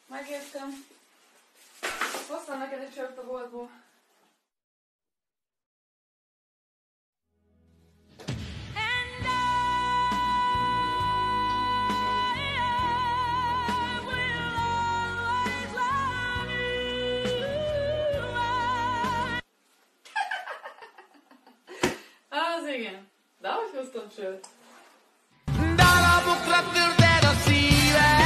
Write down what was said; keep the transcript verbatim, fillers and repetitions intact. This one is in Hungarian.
Megértem. Hoztam neked egy csört a boltból. Az igen. De hogy hoztam csört? Darabokra törded a szíved.